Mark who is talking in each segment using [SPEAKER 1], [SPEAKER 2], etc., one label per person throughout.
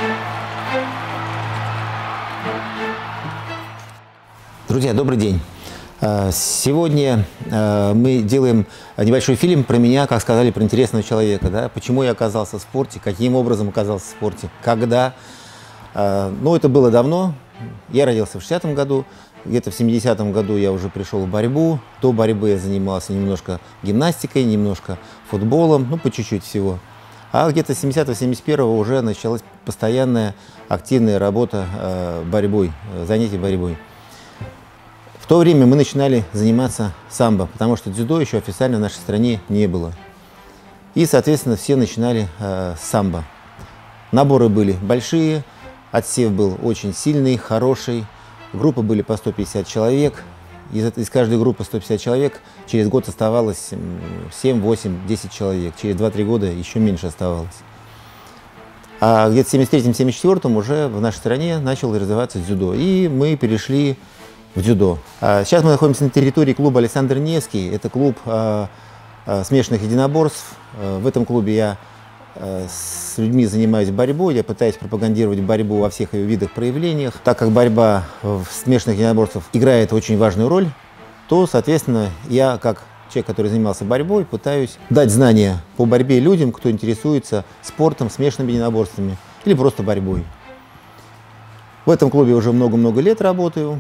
[SPEAKER 1] Друзья, добрый день. Сегодня мы делаем небольшой фильм про меня, как сказали, про интересного человека. Да? Почему я оказался в спорте, каким образом оказался в спорте, когда. Ну, это было давно. Я родился в 60-м году. Где-то в 70-м году я уже пришел в борьбу. До борьбы я занимался немножко гимнастикой, немножко футболом, ну, по чуть-чуть всего. А где-то с 70-71-го уже началась постоянная активная работа борьбой, занятий борьбой. В то время мы начинали заниматься самбо, потому что дзюдо еще официально в нашей стране не было. И, соответственно, все начинали с самбо. Наборы были большие, отсев был очень сильный, хороший. Группы были по 150 человек. Из каждой группы 150 человек через год оставалось 7, 8, 10 человек. Через 2-3 года еще меньше оставалось. А где-то в 73-74 уже в нашей стране начал развиваться дзюдо. И мы перешли в дзюдо. Сейчас мы находимся на территории клуба «Александр Невский». Это клуб смешанных единоборств. В этом клубе я с людьми занимаюсь борьбой. Я пытаюсь пропагандировать борьбу во всех ее видах, проявлениях. Так как борьба в смешанных единоборствах играет очень важную роль, то, соответственно, я, как человек, который занимался борьбой, пытаюсь дать знания по борьбе людям, кто интересуется спортом, смешанными единоборствами или просто борьбой. В этом клубе уже много-много лет работаю.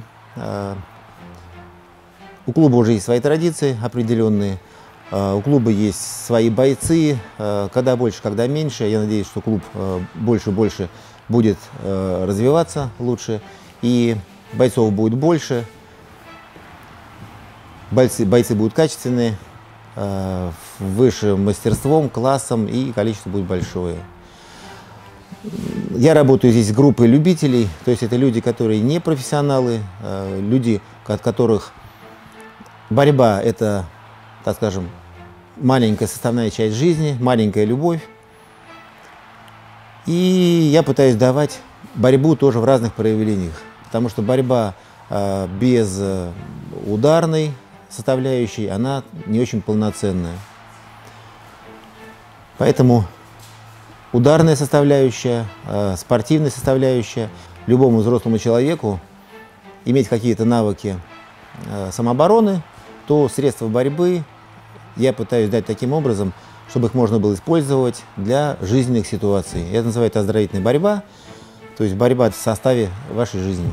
[SPEAKER 1] У клуба уже есть свои традиции определенные, у клуба есть свои бойцы, когда больше, когда меньше. Я надеюсь, что клуб больше и больше будет развиваться лучше, и бойцов будет больше, бойцы будут качественные, высшим мастерством, классом, и количество будет большое. Я работаю здесь с группой любителей, то есть это люди, которые не профессионалы, люди, от которых борьба – это, так скажем, маленькая составная часть жизни, маленькая любовь. И я пытаюсь давать борьбу тоже в разных проявлениях, потому что борьба без ударной составляющей, она не очень полноценная. Поэтому ударная составляющая, спортивная составляющая. Любому взрослому человеку иметь какие-то навыки самообороны, то средства борьбы я пытаюсь дать таким образом, чтобы их можно было использовать для жизненных ситуаций. Это называется оздоровительная борьба, то есть борьба в составе вашей жизни.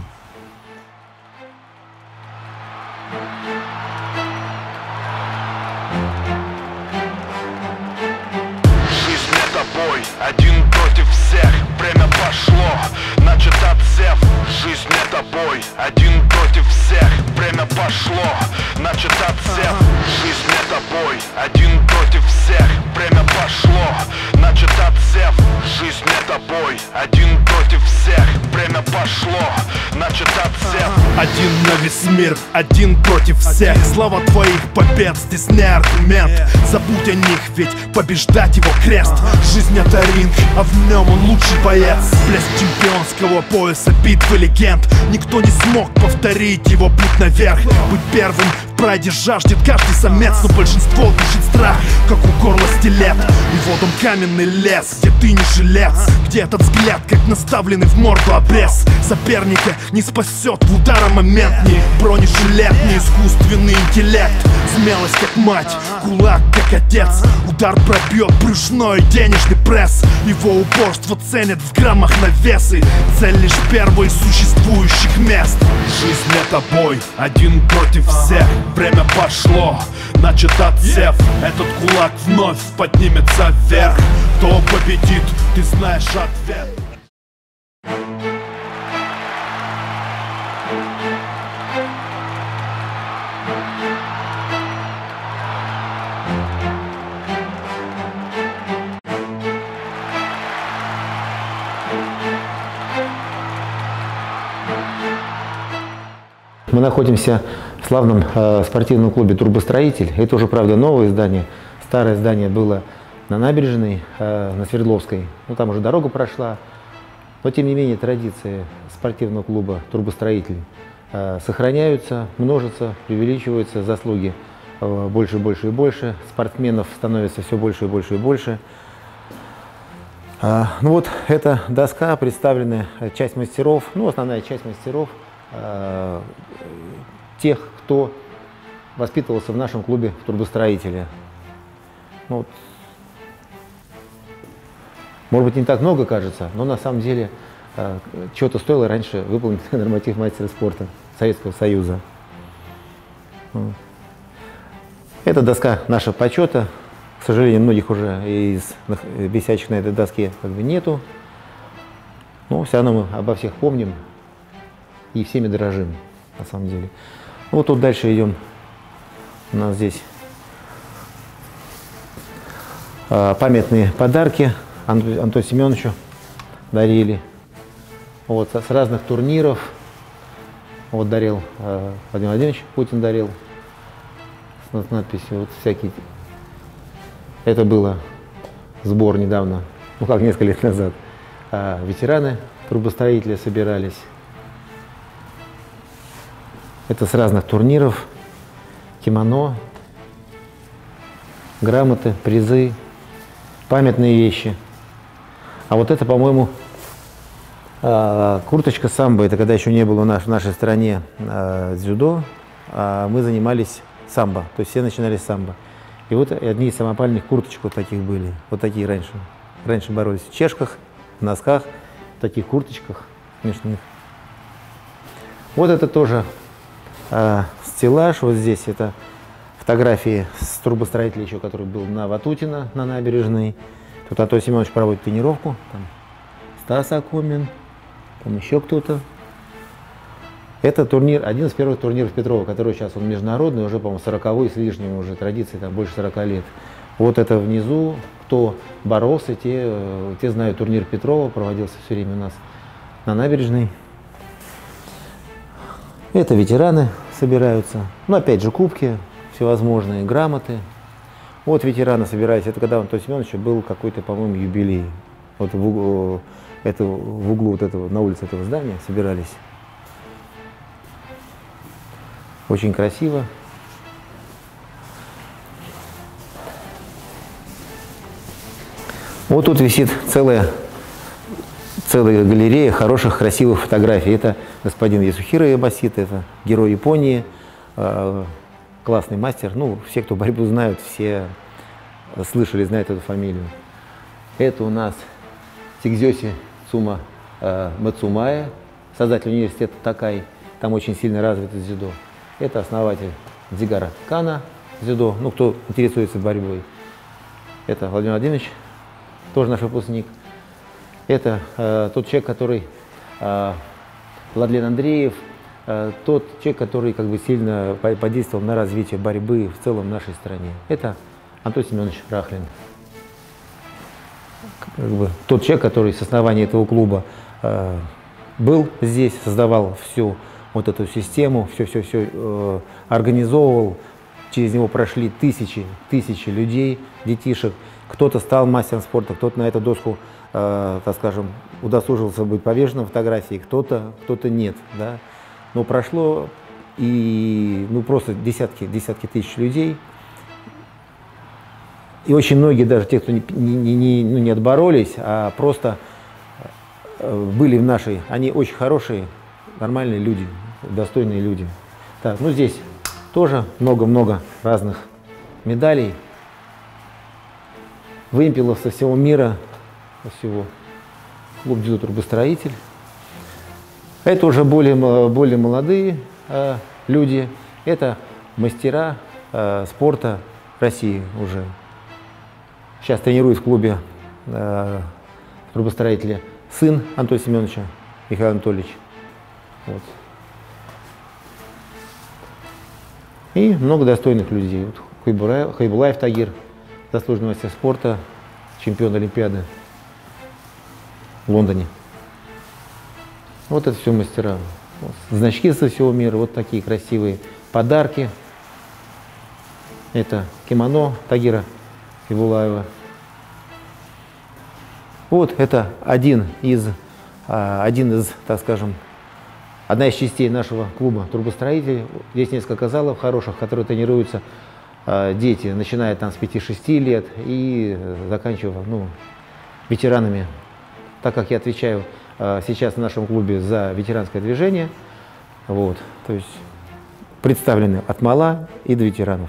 [SPEAKER 2] Один против всех, время пошло, значит отсев. Жизнь это бой, один против всех, время пошло, значит отсев. Жизнь это бой, один против всех, время пошло, значит отсев. Жизнь это бой, один против всех, время пошло, значит отсев.
[SPEAKER 3] Один на весь мир, один против всех. Слава твоих побед, здесь не аргумент. Забудь о них, ведь побеждать его крест. Жизнь это ринг, а в нем он лучший боец. Блеск чемпионского пояса, битвы легенд. Никто не смог повторить его путь наверх. Быть первым в прайде жаждет каждый самец, но большинство дышит страх, как у горла стилет. И вот он каменный лес, где ты не жилец, где этот взгляд, как наставленный в морду обрез. Соперника не спасет в ударомомент ни бронежилет, ни искусственный интеллект. Смелость как мать, кулак как отец. Удар пробьет брюшной денежный пресс. Его упорство ценят в граммах на весы. Цель лишь первой из существующих мест.
[SPEAKER 2] Жизнь это бой, один против всех, время пошло, значит отсев. Этот кулак вновь поднимется вверх. Кто победит, ты знаешь ответ.
[SPEAKER 1] Мы находимся в славном спортивном клубе «Турбостроитель». Это уже, правда, новое здание. Старое здание было на набережной, на Свердловской. Ну, там уже дорога прошла. Но, тем не менее, традиции спортивного клуба «Турбостроитель» сохраняются, множатся, преувеличиваются, заслуги больше, больше и больше. Спортсменов становится все больше и больше и больше. Ну вот эта доска представлена, часть мастеров, ну основная часть мастеров, тех, кто воспитывался в нашем клубе «Турбостроители». Ну, вот. Может быть, не так много кажется, но на самом деле чего-то стоило раньше выполнить норматив мастера спорта Советского Союза. Это доска нашего почета. К сожалению, многих уже из висящих на этой доске как бы нету. Но все равно мы обо всех помним и всеми дорожим, на самом деле. Вот тут дальше идем. У нас здесь памятные подарки Антону Семеновичу дарили. Вот, с разных турниров. Вот дарил Владимир Владимирович Путин дарил. С надписью вот всякие. Это было сбор недавно, ну как несколько лет назад. Ветераны трубостроителя собирались. Это с разных турниров. Кимоно, грамоты, призы, памятные вещи. А вот это, по-моему, курточка самбо. Это когда еще не было в нашей стране дзюдо, мы занимались самбо. То есть все начинали с самбо. И вот одни из самопальных курточек вот таких были. Вот такие раньше. Раньше боролись в чешках, в носках, в таких курточках смешных. Вот это тоже стеллаж. Вот здесь это фотографии с трубостроителя еще, который был на Ватутина, на набережной. Тут Антон Семенович проводит тренировку. Там Стас Акомин, там еще кто-то. Это турнир, один из первых турниров Петрова, который сейчас он международный, уже, по-моему, 40-й с лишним уже традиции, там больше 40 лет. Вот это внизу, кто боролся, те знают, турнир Петрова проводился все время у нас на набережной. Это ветераны собираются. Ну, опять же, кубки всевозможные, грамоты. Вот ветераны собираются. Это когда у Антона Семеновича был какой-то, по-моему, юбилей. Вот в углу вот этого, на улице этого здания собирались. Очень красиво. Вот тут висит целая галерея хороших, красивых фотографий. Это господин Ясухиро Ямасита, это герой Японии, классный мастер. Ну, все, кто борьбу знают, все слышали, знают эту фамилию. Это у нас Сигзёси Цума Мацумая, создатель университета Такай. Там очень сильно развито дзюдо. Это основатель Дзигара Кана дзюдо, ну, кто интересуется борьбой. Это Владимир Владимирович, тоже наш выпускник. Это тот человек, который, Владлен Андреев, тот человек, который как бы сильно подействовал на развитие борьбы в целом в нашей стране. Это Антон Семенович Рахлин. Как бы тот человек, который с основания этого клуба был здесь, создавал всю вот эту систему, все организовывал. Через него прошли тысячи людей, детишек. Кто-то стал мастером спорта, кто-то на эту доску, так скажем, удосужился быть повешенным фотографией, кто-то нет. Да? Но прошло и ну, просто десятки тысяч людей. И очень многие, даже те, кто не отборолись, а просто были в нашей, они очень хорошие, нормальные люди, достойные люди. Так, ну здесь тоже много-много разных медалей, вымпелов со всего мира, всего. Клуб дзюдо «Трубостроитель». Это уже более молодые люди, это мастера спорта России уже. Сейчас тренирует в клубе «Трубостроителя» сын Антона Семеновича, Михаил Анатольевич. Вот. И много достойных людей. Вот Хайбулаев Тагир, заслуженный мастер спорта, чемпион Олимпиады в Лондоне. Вот это все мастера. Вот. Значки со всего мира, вот такие красивые подарки. Это кимоно Тагира Хайбулаева. Вот это одна из частей нашего клуба «Трубостроителей». Здесь несколько залов хороших, в которых тренируются дети, начиная там с 5-6 лет и заканчивая ветеранами, так как я отвечаю сейчас в нашем клубе за ветеранское движение. Вот, то есть представлены от мала и до ветеранов.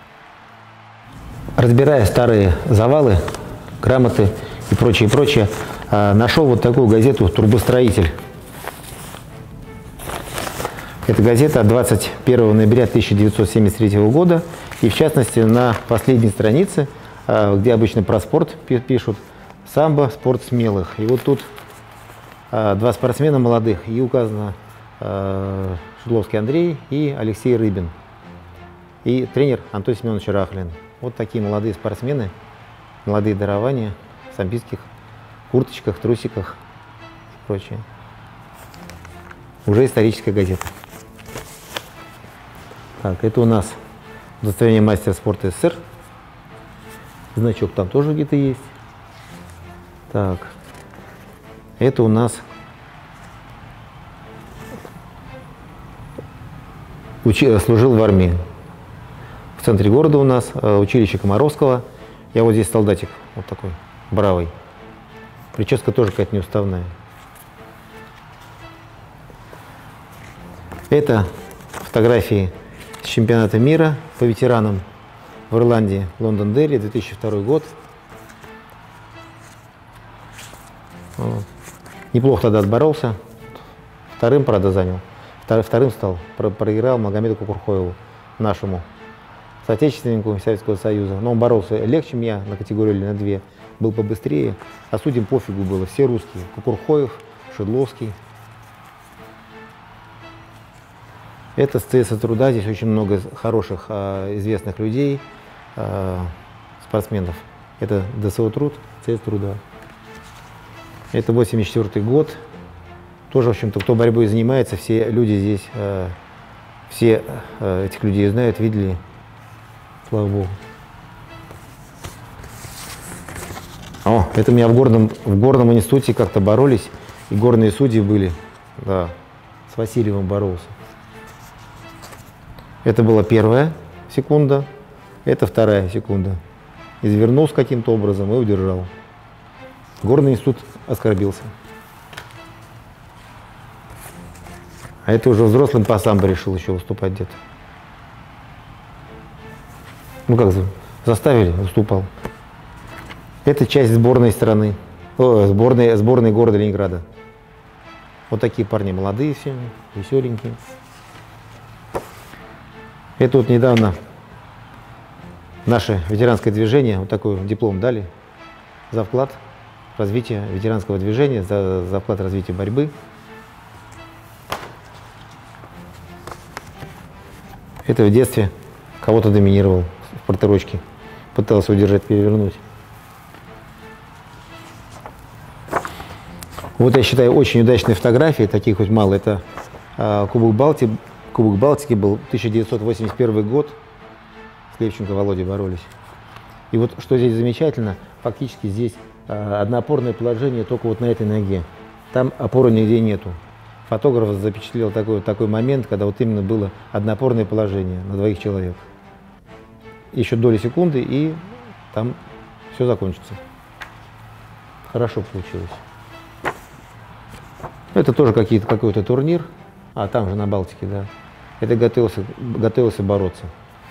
[SPEAKER 1] Разбирая старые завалы, грамоты и прочее, нашел вот такую газету «Трубостроитель». Это газета от 21 ноября 1973 года, и в частности на последней странице, где обычно про спорт пишут, самбо, спорт смелых. И вот тут два спортсмена молодых, и указано Шедловский Андрей и Алексей Рыбин, и тренер Антон Семенович Рахлин. Вот такие молодые спортсмены, молодые дарования в самбистских курточках, трусиках и прочее. Уже историческая газета. Так, это у нас удостоверение мастера спорта СССР. Значок там тоже где-то есть. Так, это у нас служил в армии. В центре города у нас училище Комаровского. Я вот здесь солдатик, вот такой, бравый. Прическа тоже какая-то неуставная. Это фотографии с чемпионата мира по ветеранам в Ирландии, Лондон-Дерри, 2002 год. Вот. Неплохо тогда отборолся. Вторым, правда, занял. Вторым стал. Проиграл Магомеду Кукурхоеву, нашему соотечественнику Советского Союза. Но он боролся легче меня на категорию или на две. Был побыстрее. А судьям пофигу было. Все русские. Кукурхоев, Шедловский. Это с ЦС труда. Здесь очень много хороших, известных людей, спортсменов. Это ДСО труд, ЦС труда. Это 1984 год. Тоже, в общем-то, кто борьбой занимается, все люди здесь, все этих людей знают, видели. Слава Богу. О, это у меня в горном институте как-то боролись, и горные судьи были. Да, с Васильевым боролся. Это была первая секунда, это вторая секунда. Извернулся каким-то образом и удержал. Горный институт оскорбился. А это уже взрослым по самбо решил еще выступать где-то. Ну как, заставили, выступал. Это часть сборной страны, сборной города Ленинграда. Вот такие парни молодые все, веселенькие. Это вот недавно наше ветеранское движение, вот такой диплом дали за вклад в развитие ветеранского движения, за вклад в развитие борьбы. Это в детстве кого-то доминировал в портерочке, пытался удержать, перевернуть. Вот я считаю очень удачные фотографии, таких хоть мало. Это Кубок Балтики был 1981 год, с Левченко Володей боролись. И вот что здесь замечательно, фактически здесь одноопорное положение только вот на этой ноге. Там опоры нигде нету. Фотограф запечатлел такой момент, когда вот именно было одноопорное положение на двоих человек. Еще доли секунды, и там все закончится. Хорошо получилось. Это тоже какой-то турнир, а там же на Балтике, да. Это готовился бороться.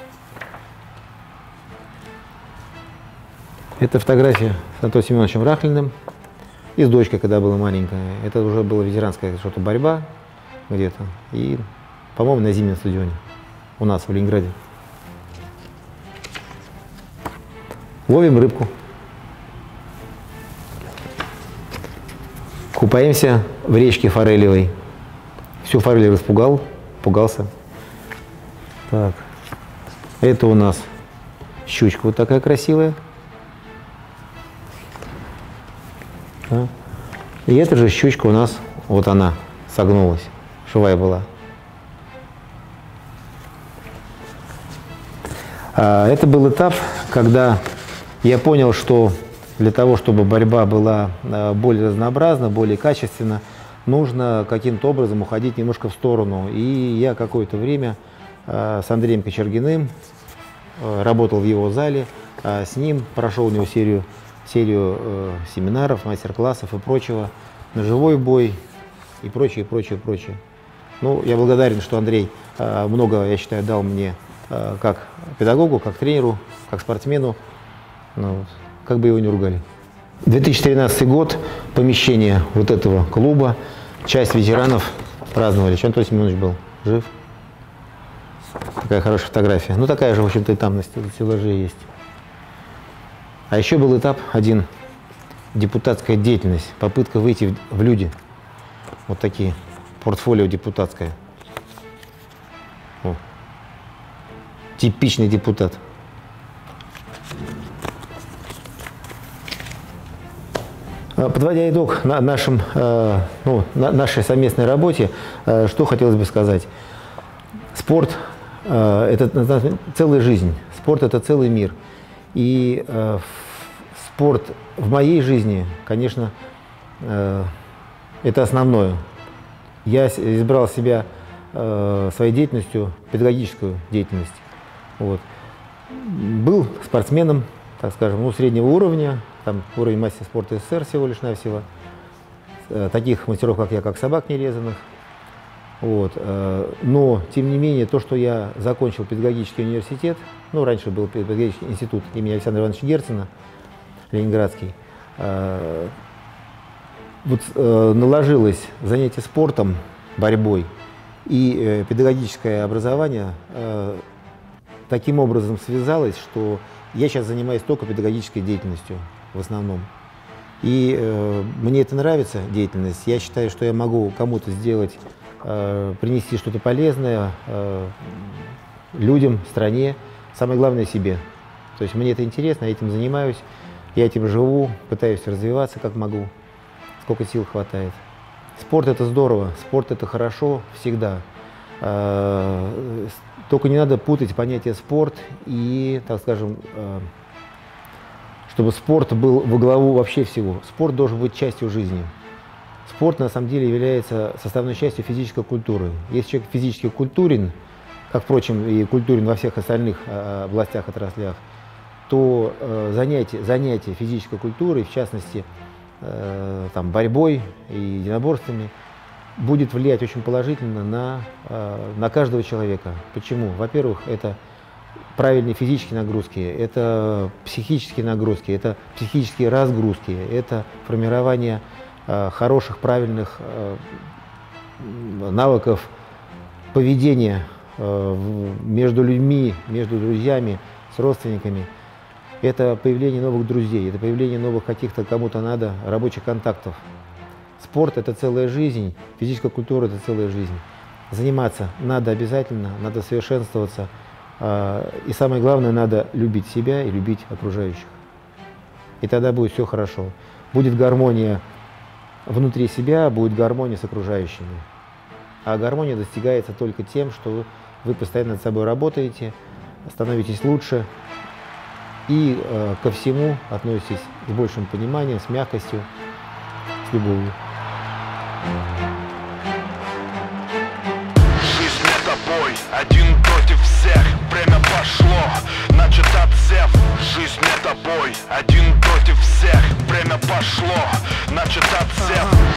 [SPEAKER 1] Это фотография с Антоном Семеновичем Рахлиным и с дочкой, когда была маленькая. Это уже была ветеранская что-то борьба где-то. И, по-моему, на зимнем стадионе у нас в Ленинграде. Ловим рыбку. Купаемся в речке Форелевой. Всю форель пугался. Так. Это у нас щучка вот такая красивая. Да. И эта же щучка у нас, вот она, согнулась, живая была. Это был этап, когда я понял, что для того, чтобы борьба была более разнообразна, более качественна, нужно каким-то образом уходить немножко в сторону. И я какое-то время с Андреем Кочергиным работал в его зале, с ним прошел у него серию серию семинаров, мастер-классов и прочего, на живой бой и прочее, прочее, прочее. Ну, я благодарен, что Андрей много, я считаю, дал мне как педагогу, как тренеру, как спортсмену. Ну, как бы его не ругали. 2013 год, помещение вот этого клуба, часть ветеранов праздновали. Еще Антон Семенович был жив. Такая хорошая фотография. Ну, такая же, в общем-то, и там на стеллаже есть. А еще был этап один. Депутатская деятельность. Попытка выйти в люди. Вот такие. Портфолио депутатское. О. Типичный депутат. Подводя итог нашей совместной работе, что хотелось бы сказать. Спорт – это целая жизнь, спорт – это целый мир. И спорт в моей жизни, конечно, это основное. Я избрал себя своей деятельностью, педагогическую деятельность. Вот. Был спортсменом, так скажем, среднего уровня, там уровень мастера спорта СССР всего лишь навсего. Таких мастеров, как я, как собак нерезанных. Вот. Но, тем не менее, то, что я закончил педагогический университет, ну, раньше был педагогический институт имени Александра Ивановича Герцена, ленинградский, вот наложилось занятие спортом, борьбой и педагогическое образование таким образом связалось, что я сейчас занимаюсь только педагогической деятельностью в основном. И мне это нравится, деятельность. Я считаю, что я могу кому-то сделать, принести что-то полезное людям, стране, самое главное себе. То есть мне это интересно, я этим занимаюсь, я этим живу, пытаюсь развиваться как могу, сколько сил хватает. Спорт – это здорово, спорт – это хорошо всегда. Только не надо путать понятие спорт и, так скажем, чтобы спорт был во главу вообще всего. Спорт должен быть частью жизни. Спорт на самом деле является составной частью физической культуры. Если человек физически культурен, как, впрочем, и культурен во всех остальных областях, отраслях, то занятие физической культурой, в частности, там, борьбой и единоборствами, будет влиять очень положительно на каждого человека. Почему? Во-первых, это правильные физические нагрузки, это психические нагрузки, это психические разгрузки, это формирование хороших, правильных навыков поведения между людьми, между друзьями, с родственниками. Это появление новых друзей, это появление новых каких-то кому-то надо рабочих контактов. Спорт – это целая жизнь, физическая культура – это целая жизнь. Заниматься надо обязательно, надо совершенствоваться. И самое главное, надо любить себя и любить окружающих. И тогда будет все хорошо. Будет гармония внутри себя, будет гармония с окружающими. А гармония достигается только тем, что вы постоянно над собой работаете, становитесь лучше и ко всему относитесь с большим пониманием, с мягкостью, с любовью.
[SPEAKER 2] Жизнь это бой, один против всех. Время пошло, начат отсев. Жизнь это бой, один против всех. Время пошло, начат отсев.